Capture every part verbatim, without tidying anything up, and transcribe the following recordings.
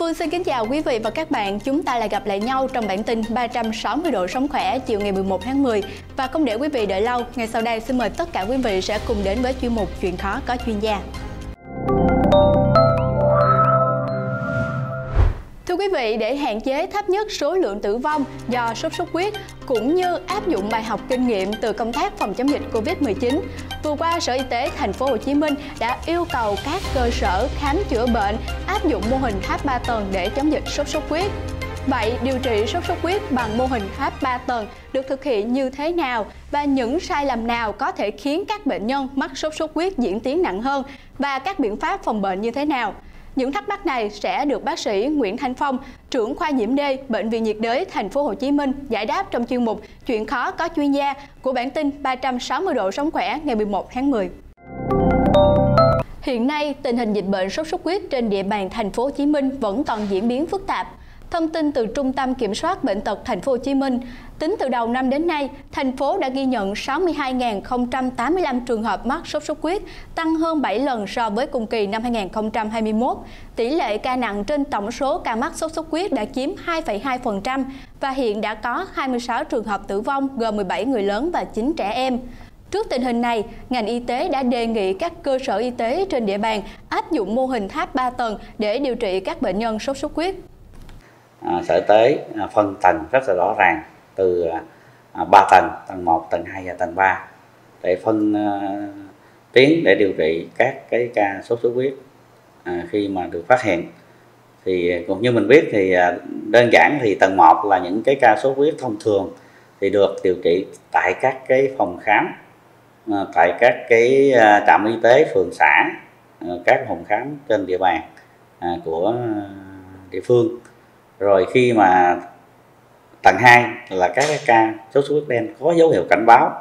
Phương xin kính chào quý vị và các bạn. Chúng ta lại gặp lại nhau trong bản tin ba trăm sáu mươi độ sống khỏe chiều ngày mười một tháng mười. Và không để quý vị đợi lâu, ngay sau đây xin mời tất cả quý vị sẽ cùng đến với chuyên mục Chuyện khó có chuyên gia. Thưa quý vị, để hạn chế thấp nhất số lượng tử vong do sốt xuất huyết cũng như áp dụng bài học kinh nghiệm từ công tác phòng chống dịch Covid mười chín, vừa qua Sở Y tế Thành phố Hồ Chí Minh đã yêu cầu các cơ sở khám chữa bệnh áp dụng mô hình tháp ba tầng để chống dịch sốt xuất huyết. Vậy điều trị sốt xuất huyết bằng mô hình tháp ba tầng được thực hiện như thế nào và những sai lầm nào có thể khiến các bệnh nhân mắc sốt xuất huyết diễn tiến nặng hơn và các biện pháp phòng bệnh như thế nào? Những thắc mắc này sẽ được bác sĩ Nguyễn Thanh Phong, trưởng khoa nhiễm D, Bệnh viện nhiệt đới Thành phố Hồ Chí Minh giải đáp trong chuyên mục Chuyện khó có chuyên gia của bản tin ba trăm sáu mươi độ sống khỏe ngày mười một tháng mười. Hiện nay, tình hình dịch bệnh sốt xuất huyết trên địa bàn Thành phố Hồ Chí Minh vẫn còn diễn biến phức tạp. Thông tin từ Trung tâm Kiểm soát Bệnh tật Thành phố Hồ Chí Minh, tính từ đầu năm đến nay, thành phố đã ghi nhận sáu mươi hai nghìn không trăm tám mươi lăm trường hợp mắc sốt xuất huyết, tăng hơn bảy lần so với cùng kỳ năm hai nghìn không trăm hai mươi mốt. Tỷ lệ ca nặng trên tổng số ca mắc sốt xuất huyết đã chiếm hai phẩy hai phần trăm và hiện đã có hai mươi sáu trường hợp tử vong gồm mười bảy người lớn và chín trẻ em. Trước tình hình này, ngành y tế đã đề nghị các cơ sở y tế trên địa bàn áp dụng mô hình tháp ba tầng để điều trị các bệnh nhân sốt xuất huyết. À, Sở Y tế à, phân tầng rất là rõ ràng từ à, ba tầng, tầng một, tầng hai và tầng ba để phân à, tuyến để điều trị các cái ca sốt xuất huyết à, khi mà được phát hiện. Thì cũng như mình biết thì à, đơn giản thì tầng một là những cái ca sốt huyết thông thường thì được điều trị tại các cái phòng khám, à, tại các cái à, trạm y tế phường xã, à, các phòng khám trên địa bàn à, của à, địa phương. Rồi khi mà tầng hai là các cái ca sốt xuất huyết đen có dấu hiệu cảnh báo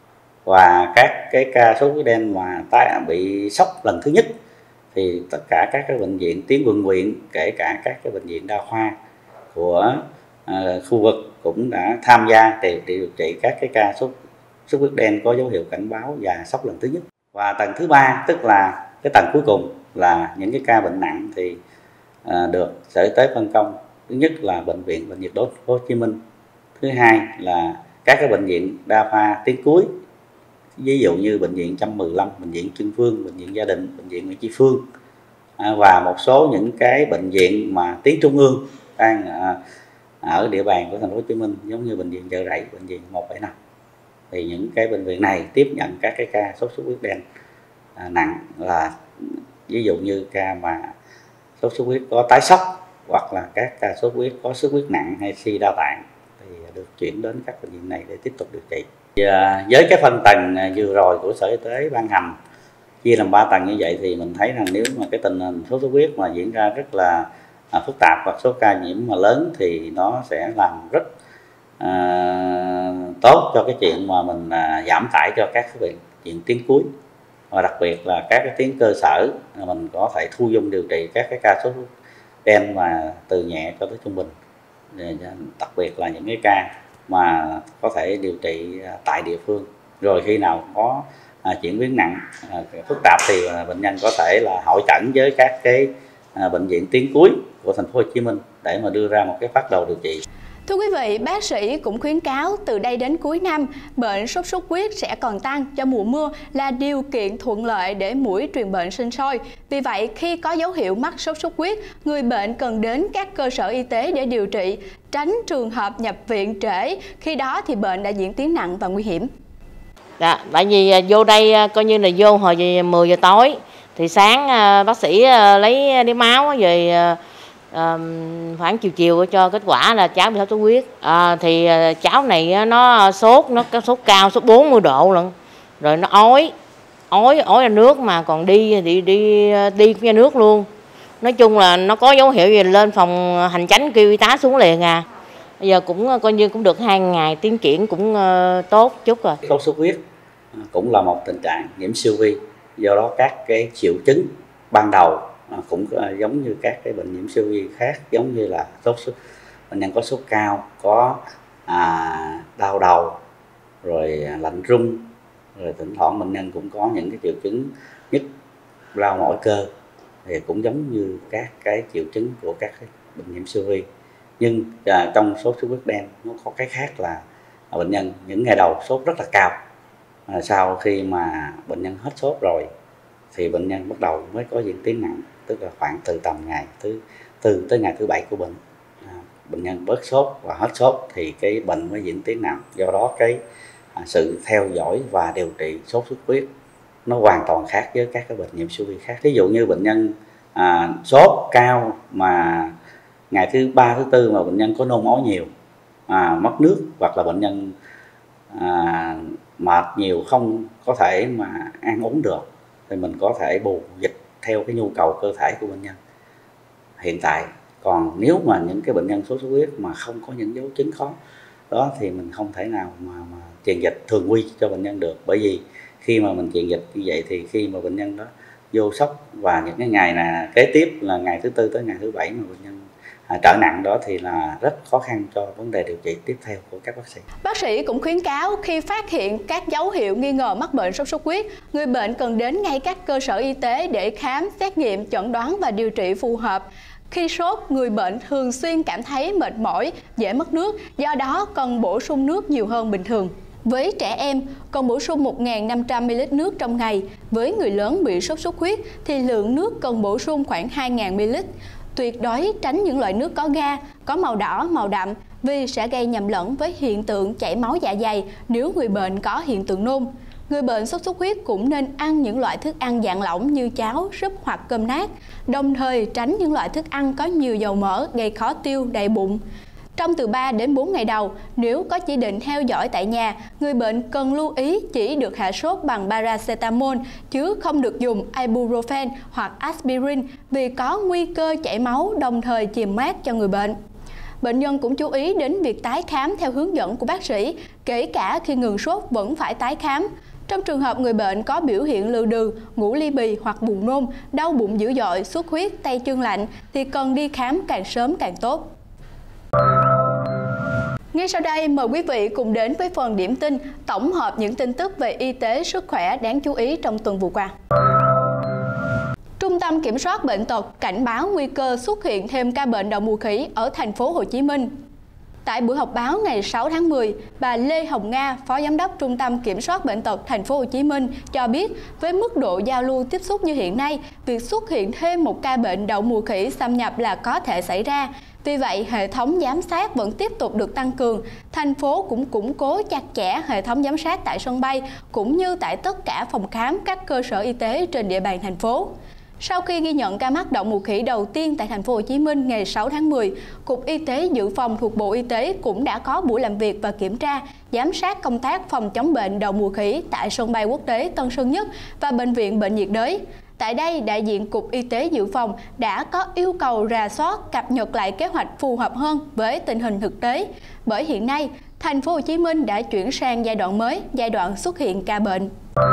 và các cái ca sốt xuất huyết đen mà tái bị sốc lần thứ nhất thì tất cả các cái bệnh viện tuyến quận huyện, kể cả các cái bệnh viện đa khoa của uh, khu vực cũng đã tham gia để điều trị các cái ca sốt xuất huyết đen có dấu hiệu cảnh báo và sốc lần thứ nhất. Và tầng thứ ba tức là cái tầng cuối cùng là những cái ca bệnh nặng thì uh, được Sở Y tế phân công. Thứ nhất là bệnh viện Bệnh nhiệt đới Thành phố Hồ Chí Minh, thứ hai là các cái bệnh viện đa khoa tuyến cuối, ví dụ như bệnh viện một trăm mười lăm, bệnh viện Trưng Vương, bệnh viện Gia Đình, bệnh viện Nguyễn Tri Phương à, và một số những cái bệnh viện mà tuyến trung ương đang à, ở địa bàn của Thành phố Hồ Chí Minh, giống như bệnh viện Chợ Rẫy, bệnh viện một bảy năm. Thì những cái bệnh viện này tiếp nhận các cái ca sốt xuất huyết đen à, nặng, là ví dụ như ca mà sốt xuất huyết có tái sốc hoặc là các ca sốt huyết có xuất huyết nặng hay suy đa tạng thì được chuyển đến các bệnh viện này để tiếp tục điều trị. Thì, à, với cái phân tầng vừa rồi của Sở Y tế ban hành chia làm ba tầng như vậy thì mình thấy rằng nếu mà cái tình hình sốt xuất huyết mà diễn ra rất là à, phức tạp hoặc số ca nhiễm mà lớn thì nó sẽ làm rất à, tốt cho cái chuyện mà mình à, giảm tải cho các bệnh viện tuyến cuối, và đặc biệt là các cái tuyến cơ sở mình có thể thu dung điều trị các cái ca sốt đen mà từ nhẹ cho tới trung bình, đặc biệt là những cái ca mà có thể điều trị tại địa phương. Rồi khi nào có à, chuyển biến nặng à, phức tạp thì à, bệnh nhân có thể là hội chẩn với các cái à, bệnh viện tuyến cuối của Thành phố Hồ Chí Minh để mà đưa ra một cái phác đồ điều trị. Thưa quý vị, bác sĩ cũng khuyến cáo từ đây đến cuối năm, bệnh sốt xuất huyết sẽ còn tăng do mùa mưa là điều kiện thuận lợi để muỗi truyền bệnh sinh sôi. Vì vậy, khi có dấu hiệu mắc sốt xuất huyết, người bệnh cần đến các cơ sở y tế để điều trị, tránh trường hợp nhập viện trễ, khi đó thì bệnh đã diễn tiến nặng và nguy hiểm. Dạ, tại vì vô đây coi như là vô hồi mười giờ tối, thì sáng bác sĩ lấy đi máu về À, khoảng chiều chiều cho kết quả là cháu bị sốt xuất huyết. À, thì cháu này nó sốt, nó có sốt cao, sốt bốn mươi độ lận, rồi nó ói, ói, ói ra nước mà còn đi đi đi đi ra nước luôn. Nói chung là nó có dấu hiệu gì lên phòng hành chánh kêu y tá xuống liền à. Bây giờ cũng coi như cũng được hai ngày, tiến triển cũng uh, tốt chút rồi. Sốt xuất huyết cũng là một tình trạng nhiễm siêu vi, do đó các cái triệu chứng ban đầu cũng giống như các cái bệnh nhiễm siêu vi khác, giống như là sốt xuất bệnh nhân có sốt cao, có à, đau đầu, rồi lạnh run, rồi thỉnh thoảng bệnh nhân cũng có những cái triệu chứng nhức, đau mỏi cơ thì cũng giống như các cái triệu chứng của các cái bệnh nhiễm siêu vi. Nhưng à, trong sốt xuất huyết đen nó có cái khác là bệnh nhân những ngày đầu sốt rất là cao, à, sau khi mà bệnh nhân hết sốt rồi thì bệnh nhân bắt đầu mới có diễn tiến nặng, tức là khoảng từ tầm ngày thứ tư tới ngày thứ bảy của bệnh, à, bệnh nhân bớt sốt và hết sốt thì cái bệnh mới diễn tiến nặng. Do đó cái à, sự theo dõi và điều trị sốt xuất huyết nó hoàn toàn khác với các cái bệnh nhiễm siêu vi khác. Ví dụ như bệnh nhân à, sốt cao mà ngày thứ ba thứ tư mà bệnh nhân có nôn ói nhiều, à, mất nước, hoặc là bệnh nhân à, mệt nhiều không có thể mà ăn uống được, thì mình có thể bù dịch theo cái nhu cầu cơ thể của bệnh nhân hiện tại. Còn nếu mà những cái bệnh nhân sốt xuất huyết mà không có những dấu chứng khó đó thì mình không thể nào mà, mà truyền dịch thường quy cho bệnh nhân được. Bởi vì khi mà mình truyền dịch như vậy thì khi mà bệnh nhân đó vô sốc và những cái ngày là kế tiếp là ngày thứ tư tới ngày thứ bảy mà bệnh nhân à, trở nặng đó thì là rất khó khăn cho vấn đề điều trị tiếp theo của các bác sĩ. Bác sĩ cũng khuyến cáo khi phát hiện các dấu hiệu nghi ngờ mắc bệnh sốt xuất huyết, người bệnh cần đến ngay các cơ sở y tế để khám, xét nghiệm, chẩn đoán và điều trị phù hợp. Khi sốt, người bệnh thường xuyên cảm thấy mệt mỏi, dễ mất nước, do đó cần bổ sung nước nhiều hơn bình thường. Với trẻ em, cần bổ sung một nghìn năm trăm mi li lít nước trong ngày. Với người lớn bị sốt xuất huyết thì lượng nước cần bổ sung khoảng hai nghìn mi li lít. Tuyệt đối tránh những loại nước có ga, có màu đỏ, màu đậm vì sẽ gây nhầm lẫn với hiện tượng chảy máu dạ dày nếu người bệnh có hiện tượng nôn. Người bệnh sốt xuất huyết cũng nên ăn những loại thức ăn dạng lỏng như cháo, súp hoặc cơm nát, đồng thời tránh những loại thức ăn có nhiều dầu mỡ gây khó tiêu, đầy bụng. Trong từ ba đến bốn ngày đầu, nếu có chỉ định theo dõi tại nhà, người bệnh cần lưu ý chỉ được hạ sốt bằng paracetamol chứ không được dùng ibuprofen hoặc aspirin vì có nguy cơ chảy máu, đồng thời chìm mát cho người bệnh. Bệnh nhân cũng chú ý đến việc tái khám theo hướng dẫn của bác sĩ, kể cả khi ngừng sốt vẫn phải tái khám. Trong trường hợp người bệnh có biểu hiện lừ đừ, ngủ ly bì hoặc buồn nôn, đau bụng dữ dội, xuất huyết, tay chân lạnh thì cần đi khám càng sớm càng tốt. Ngay sau đây, mời quý vị cùng đến với phần điểm tin, tổng hợp những tin tức về y tế sức khỏe đáng chú ý trong tuần vừa qua. Trung tâm Kiểm soát Bệnh tật cảnh báo nguy cơ xuất hiện thêm ca bệnh đậu mùa khỉ ở thành phố Hồ Chí Minh. Tại buổi họp báo ngày sáu tháng mười, bà Lê Hồng Nga, Phó Giám đốc Trung tâm Kiểm soát Bệnh tật thành phố Hồ Chí Minh cho biết, với mức độ giao lưu tiếp xúc như hiện nay, việc xuất hiện thêm một ca bệnh đậu mùa khỉ xâm nhập là có thể xảy ra. Vì vậy, hệ thống giám sát vẫn tiếp tục được tăng cường. Thành phố cũng củng cố chặt chẽ hệ thống giám sát tại sân bay, cũng như tại tất cả phòng khám, các cơ sở y tế trên địa bàn thành phố. Sau khi ghi nhận ca mắc đậu mùa khỉ đầu tiên tại thành phố Hồ Chí Minh ngày sáu tháng mười, Cục Y tế Dự phòng thuộc Bộ Y tế cũng đã có buổi làm việc và kiểm tra, giám sát công tác phòng chống bệnh đậu mùa khỉ tại sân bay quốc tế Tân Sơn Nhất và Bệnh viện Bệnh nhiệt đới. Tại đây, đại diện Cục Y tế Dự phòng đã có yêu cầu rà soát, cập nhật lại kế hoạch phù hợp hơn với tình hình thực tế. Bởi hiện nay, thành phố Hồ Chí Minh đã chuyển sang giai đoạn mới, giai đoạn xuất hiện ca bệnh.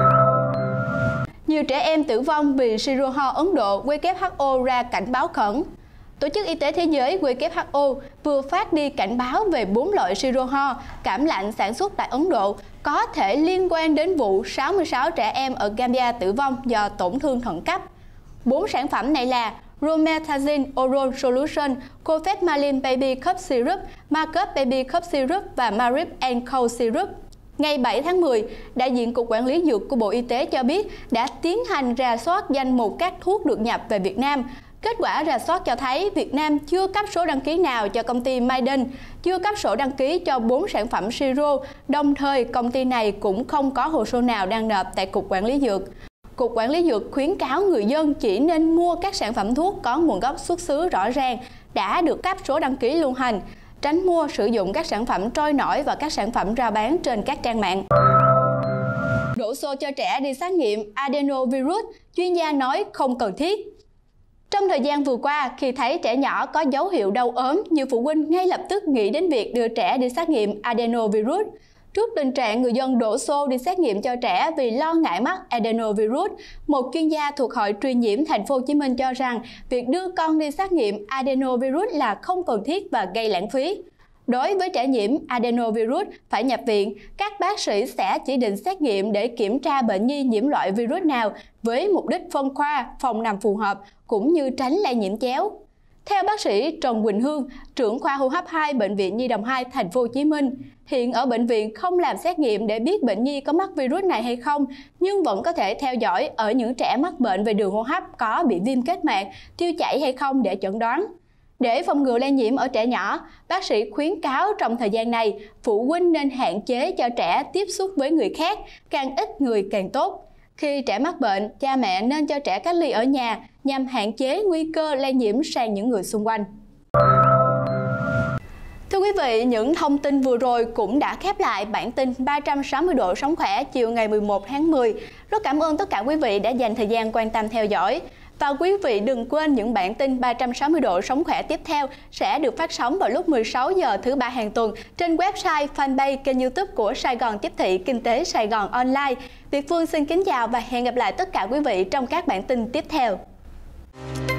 Nhiều trẻ em tử vong vì siro ho Ấn Độ, W H O ra cảnh báo khẩn. Tổ chức Y tế Thế giới W H O vừa phát đi cảnh báo về bốn loại siro ho cảm lạnh sản xuất tại Ấn Độ có thể liên quan đến vụ sáu mươi sáu trẻ em ở Gambia tử vong do tổn thương thận cấp. Bốn sản phẩm này là Promethazine Oral Solution, Cofetmalin Baby Cup Syrup, Marcup Baby Cup Syrup và Marip and Co Syrup. Ngày bảy tháng mười, đại diện Cục Quản lý Dược của Bộ Y tế cho biết đã tiến hành rà soát danh mục các thuốc được nhập về Việt Nam. Kết quả rà soát cho thấy Việt Nam chưa cấp số đăng ký nào cho công ty Maiden, chưa cấp sổ đăng ký cho bốn sản phẩm siro, đồng thời công ty này cũng không có hồ sơ nào đang nộp tại Cục Quản lý Dược. Cục Quản lý Dược khuyến cáo người dân chỉ nên mua các sản phẩm thuốc có nguồn gốc xuất xứ rõ ràng, đã được cấp số đăng ký lưu hành, tránh mua sử dụng các sản phẩm trôi nổi và các sản phẩm rao bán trên các trang mạng. Đổ xô cho trẻ đi xét nghiệm adenovirus, chuyên gia nói không cần thiết. Trong thời gian vừa qua, khi thấy trẻ nhỏ có dấu hiệu đau ốm, nhiều phụ huynh ngay lập tức nghĩ đến việc đưa trẻ đi xét nghiệm adenovirus. Trước tình trạng người dân đổ xô đi xét nghiệm cho trẻ vì lo ngại mắc adenovirus, một chuyên gia thuộc Hội Truyền nhiễm Thành phố Hồ Chí Minh cho rằng việc đưa con đi xét nghiệm adenovirus là không cần thiết và gây lãng phí. Đối với trẻ nhiễm adenovirus phải nhập viện, các bác sĩ sẽ chỉ định xét nghiệm để kiểm tra bệnh nhi nhiễm loại virus nào với mục đích phân khoa, phòng nằm phù hợp, cũng như tránh lây nhiễm chéo. Theo bác sĩ Trần Quỳnh Hương, trưởng khoa hô hấp hai Bệnh viện Nhi đồng hai Thành phố Hồ Chí Minh, hiện ở bệnh viện không làm xét nghiệm để biết bệnh nhi có mắc virus này hay không, nhưng vẫn có thể theo dõi ở những trẻ mắc bệnh về đường hô hấp có bị viêm kết mạc, tiêu chảy hay không để chẩn đoán. Để phòng ngừa lây nhiễm ở trẻ nhỏ, bác sĩ khuyến cáo trong thời gian này, phụ huynh nên hạn chế cho trẻ tiếp xúc với người khác, càng ít người càng tốt. Khi trẻ mắc bệnh, cha mẹ nên cho trẻ cách ly ở nhà nhằm hạn chế nguy cơ lây nhiễm sang những người xung quanh. Thưa quý vị, những thông tin vừa rồi cũng đã khép lại bản tin ba trăm sáu mươi độ Sống Khỏe chiều ngày mười một tháng mười. Rất cảm ơn tất cả quý vị đã dành thời gian quan tâm theo dõi. Và quý vị đừng quên những bản tin ba trăm sáu mươi độ Sống Khỏe tiếp theo sẽ được phát sóng vào lúc mười sáu giờ thứ ba hàng tuần trên website, fanpage, kênh YouTube của Sài Gòn Tiếp Thị Kinh tế Sài Gòn Online. Việt Phương xin kính chào và hẹn gặp lại tất cả quý vị trong các bản tin tiếp theo.